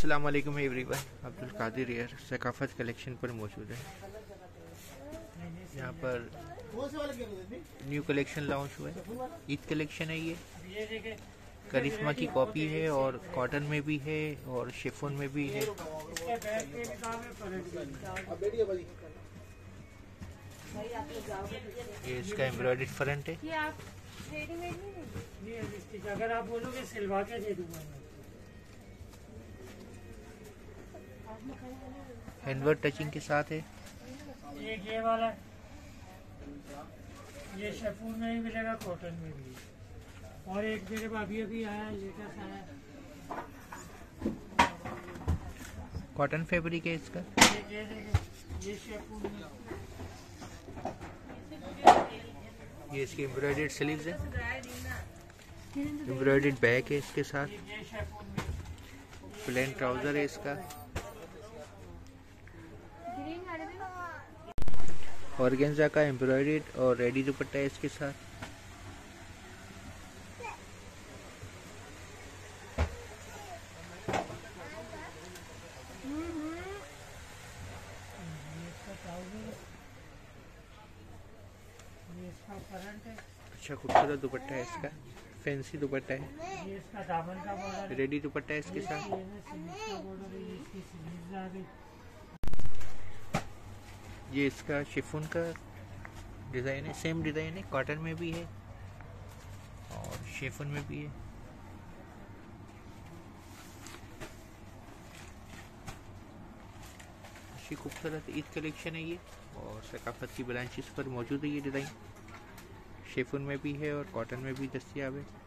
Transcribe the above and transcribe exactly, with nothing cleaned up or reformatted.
अस्सलाम वालेकुम एवरीवन, अब्दुल कादिर यार सकाफत कलेक्शन पर मौजूद है। यहाँ पर न्यू कलेक्शन लॉन्च हुआ है, ईद कलेक्शन है। ये करिश्मा की कॉपी है और कॉटन में भी है और शिफॉन में भी है। ये इसका एम्ब्रॉयडर्ड फ्रंट है। ये आप रेडीमेड नहीं देंगे? अगर आप बोलोगे सिलवा के दे दूंगा। हैंडवर्क टचिंग के साथ है। एक ये वाला, ये शिफॉन में भी मिलेगा, कॉटन में भी। और एक मेरे अभी अभी आया, लेटेस्ट आया, कॉटन फैब्रिक है इसका। ये ये शिफॉन में, ये इसकी एम्ब्रॉयडर्ड स्लीव्स है, एम्ब्रॉयडर्ड बैक है इसके साथ। प्लेन ट्राउजर है इसका। ऑर्गेन्जा का एम्ब्रॉयडर्ड और रेडी दुपट्टा है इसके साथ। ये इसका फ्रंट है। अच्छा खूबसूरत दुपट्टा है इसका, फैंसी दुपट्टा है। ये इसका दामन का बॉर्डर है। रेडी दुपट्टा है इसके साथ। ये है स्लीव्स का बॉर्डर है, ये इसकी स्लीव्स आ गई। ये इसका शिफॉन का डिज़ाइन है, सेम डिज़ाइन है, कॉटन में भी है और शिफॉन में भी है। अच्छी खूबसूरत ईद कलेक्शन है ये और सकाफत की ब्रांचेस पर मौजूद है ये डिज़ाइन। शिफॉन में भी है और कॉटन में भी दस्तियाब है।